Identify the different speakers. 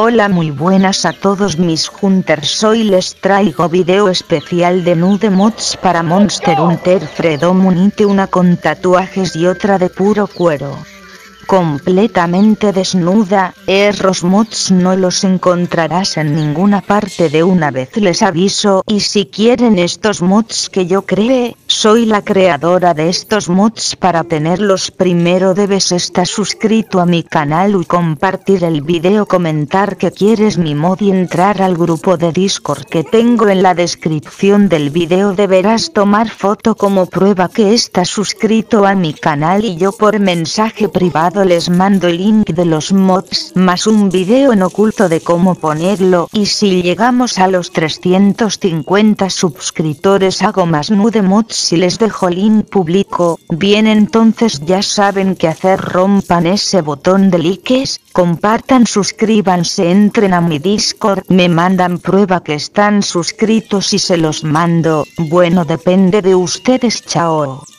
Speaker 1: Hola, muy buenas a todos mis hunters, hoy les traigo video especial de nude mods para Monster Hunter Freedom Unite, una con tatuajes y otra de puro cuero. Completamente desnuda, esos mods no los encontrarás en ninguna parte, de una vez les aviso. Y si quieren estos mods que yo cree, soy la creadora de estos mods. Para tenerlos primero debes estar suscrito a mi canal y compartir el video, comentar que quieres mi mod y entrar al grupo de Discord que tengo en la descripción del video. Deberás tomar foto como prueba que estás suscrito a mi canal y yo por mensaje privado les mando el link de los mods más un video en oculto de cómo ponerlo. Y si llegamos a los 350 suscriptores hago más nude mods y les dejo link público. Bien, entonces ya saben qué hacer, rompan ese botón de likes, compartan, suscríbanse, entren a mi Discord, me mandan prueba que están suscritos y se los mando. Bueno, depende de ustedes, chao.